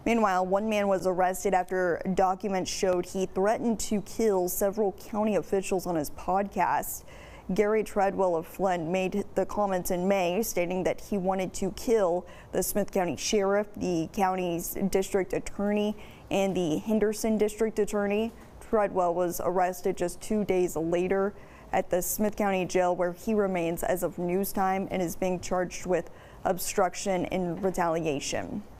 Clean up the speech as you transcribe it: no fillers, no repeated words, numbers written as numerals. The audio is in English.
Meanwhile, one man was arrested after documents showed he threatened to kill several county officials on his podcast. Gary Treadwell of Flint made the comments in May, stating that he wanted to kill the Smith County Sheriff, the county's district attorney, and the Henderson district attorney. Treadwell was arrested just 2 days later at the Smith County Jail, where he remains as of news time and is being charged with obstruction and retaliation.